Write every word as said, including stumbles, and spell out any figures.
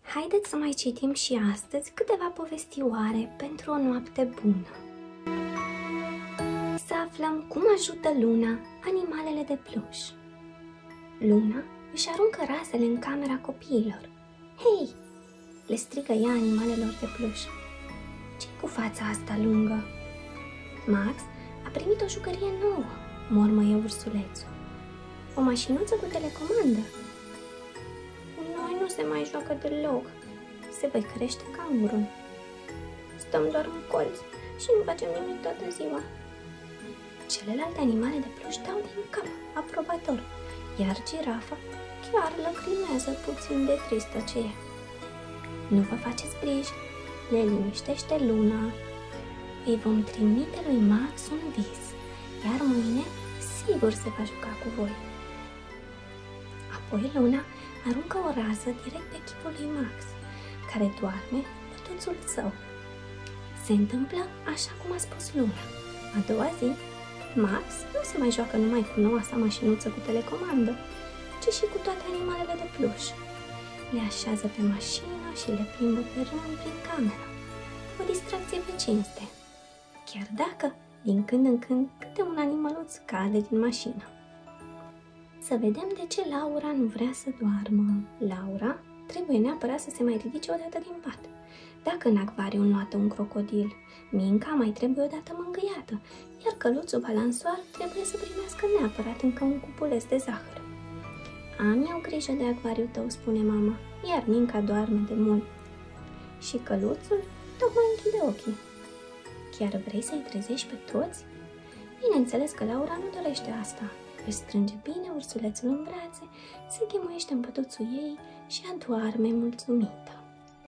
Haideți să mai citim și astăzi câteva povestioare pentru o noapte bună. Să aflăm cum ajută Luna animalele de pluș. Luna își aruncă razele în camera copiilor. Hei! Le strigă ea animalelor de pluș. Ce-i cu fața asta lungă? Max a primit o jucărie nouă, mormăie ursulețul. O mașinuță cu telecomandă. Noi nu se mai joacă deloc, se văicărește cangurul. Stăm doar în colț și nu facem nimic toată ziua. Celelalte animale de pluș dau din cap, aprobator, iar girafa chiar lăcrimează puțin de tristă ce e. Nu vă faceți griji, le liniștește Luna. Îi vom trimite lui Max un vis, iar mâine sigur se va juca cu voi. Apoi Luna aruncă o rază direct pe chipul lui Max, care doarme pătuțul său. Se întâmplă așa cum a spus Luna. A doua zi, Max nu se mai joacă numai cu noua sa mașinuță cu telecomandă, ci și cu toate animalele de pluș. Le așează pe mașină și le plimbă pe rând prin cameră. O distracție pe cinste, chiar dacă, din când în când, câte un animăluț cade din mașină. Să vedem de ce Laura nu vrea să doarmă. Laura trebuie neapărat să se mai ridice odată din pat. Dacă în acvariu înnoată un crocodil, Minca mai trebuie odată mângâiată, iar căluțul balansoar trebuie să primească neapărat încă un cupuleț de zahăr. Am eu grijă de acvariul tău, spune mama, iar Minca doarme de mult. Și căluțul tocmai închide ochii. Chiar vrei să-i trezești pe toți? Bineînțeles că Laura nu dorește asta. Își strânge bine ursulețul în brațe, se ghemuiește în pătuțul ei și adorme mulțumită.